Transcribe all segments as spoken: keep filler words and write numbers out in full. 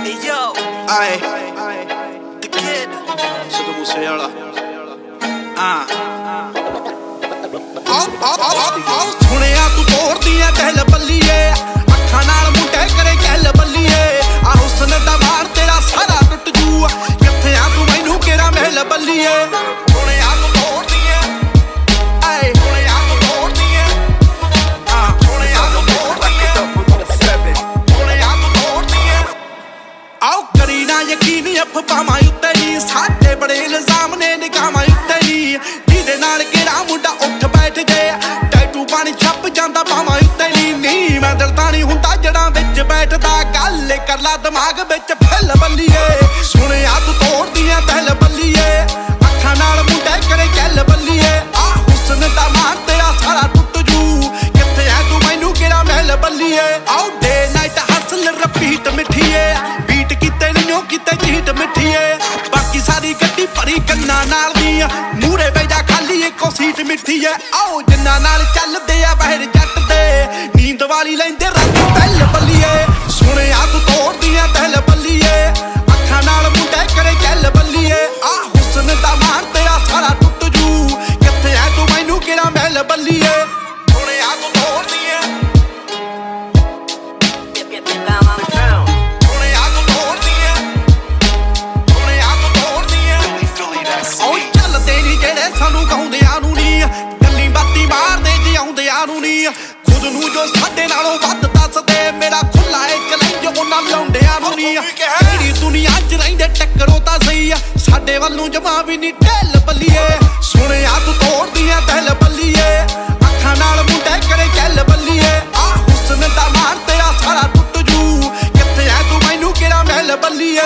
Hey yo, aye, the kid, Sidhu Moosewala. Ah, आओ आओ आओ आओ सुनिया तू तोड़ दिया कहल बल्लीए अखा नाल मुंडे करे कहल बल्लीए आ हुस्न दा मार तेरा सारा टुट जू किथे आ तू मैनू केरा महल बल्लीए सुनिया तू तोड़ दिया आए सुनिया तू तोड़ दिया आ सुनिया तू तोड़ दिया सुनिया तू तोड़ दिया आओ करी ना यकीन अफवाहां उत्ते नी साडे बड़े इल्जाम ने निगाहां उत्ते नी जिहदे नाल केरा मुंडा उठ बैठ गया टैटू पानी छप जांदा बावां उत्ते नी नी मैं डरदा नहीं हुंदा जड़ा विच बैठदा गल कर ला दिमाग विच फैल बल्लीए सुनिया तू तोड़ दियां तहल बल्लीए अखां नाल मुंडे करे गल बल्लीए आ हुस्न दा मान तेरा सारा टुट जू किथे है तू मैनू केड़ा महल बल्लीए आओ डे नाइट हसल रिपीट मिठीए बीट किते नहीं किते चीट मिठीए बाकी सारी गड्डी भरी गन्ना नाल दी मूरे बेजा खाली इको सीट मिठी है आओ जिन्ना नाल चलदे आ बहर जट दे नींद वाली लैंदे रंग पहल बल्लीए सुनिया तू तोड़ दियां तहल बल्लीए अखां नाल मुंडे करे गल बल्लीए आ हुस्न दा मान तेरा सारा टुट जू किथे है तू मैनू केड़ा महल बल्लीए सुनिया तू तोड़ दियां सुनिया तू तोड़ दियां सुनिया तू तोड़ दियां ओ चलदे नी जेड़े सानू गाउंदियां नू नी गल्ली बाती मारदे जे आउंदियां नू नी खुद नू जो साडे नालों वध दसदे मेरा खुला है चैलेंज उन्हां लौंडियां नू नी केड़ी दुनिया च रहिंदे टक्करो तां सही आ साडे वल्लों जमा भी नी ढिल बल्लीए सुनिया तू तोड़ दियां तहल बल्लीए अखां नाल मुंडे करे गल बल्लीए आ हुस्न दा मान तेरा सारा टुट जू किथे है तू मैनू केड़ा महल बल्लीए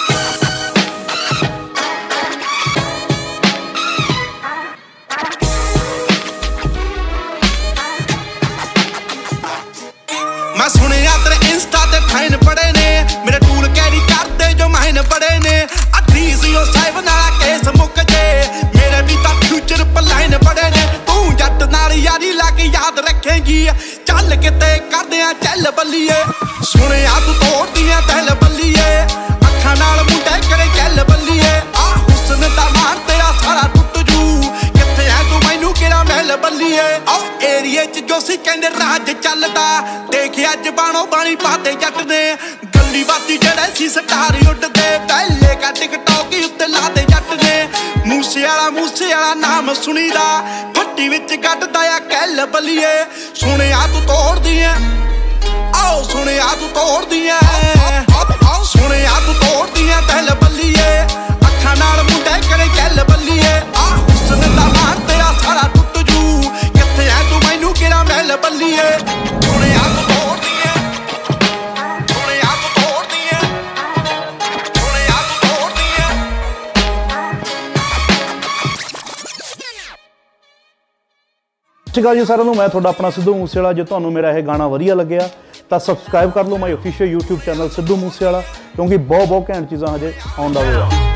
मैं सुनिया तेरे इंस्टा ते फैन बड़े ने मेरे टूल कैरी करदे जो महन बड़े ने अठी ज़ीरो सेवन वाला केस मुक जे मेरे भी तां फ्यूचर प्लान बड़े ने तू जट नाल यारी लाके याद रखेगी चल किते करदे आ चल बल्लीए सुनिया तू तोड़ दियां तहल बल्लीए अखां नाल मुंडे करे गल बल्लीए आ हुस्न दा मान तेरा सारा टुट जू किथे है तू मैनू केड़ा महल बल्लीए आ एरिया च जो सी कहंदे राज चलदा देखिया अज बाणो बाणी पाते जट ने गल्ली बाती जड़े सी स्टार उड्डदे पहले का टिकटॉक उत्ते लाते जट ने मूसेवाला मूसेवाला नाम सुनीदा फट्टी विच गड्डदा आ कहल बल्लीए सुनिया तू तोड़ दियां आओ सुनिया तू तोड़ दियां आओ सुनिया तू तोड़ दियां तहल बल्लीए अखां नाल मुंडे करे गल बल्लीए आ हुस्न दा मान तेरा सारा टुट जू किथे है तू मैनू केड़ा महल बल्लीए सुनिया तू तोड़ दियां सुनिया तू तोड़ दियां सुनिया तू तोड़ दियां ਸਤਿ ਸ਼੍ਰੀ ਅਕਾਲ ਜੀ ਸਾਰਿਆਂ ਨੂੰ ਮੈਂ ਤੁਹਾਡਾ ਆਪਣਾ ਸਿੱਧੂ ਮੂਸੇਵਾਲਾ ਜੇ ਤੁਹਾਨੂੰ ਮੇਰਾ ਇਹ ਗਾਣਾ ਵਧੀਆ ਲੱਗਿਆ ਤਾਂ ਸਬਸਕ੍ਰਾਈਬ ਕਰ ਲਓ my official YouTube channel Sidhu Moosewala ਕਿਉਂਕਿ ਬਹੁਤ ਬਹੁਤ ਘੈਂਟ ਚੀਜ਼ਾਂ ਹਜੇ ਆਉਣ ਦਾ ਹੋਇਆ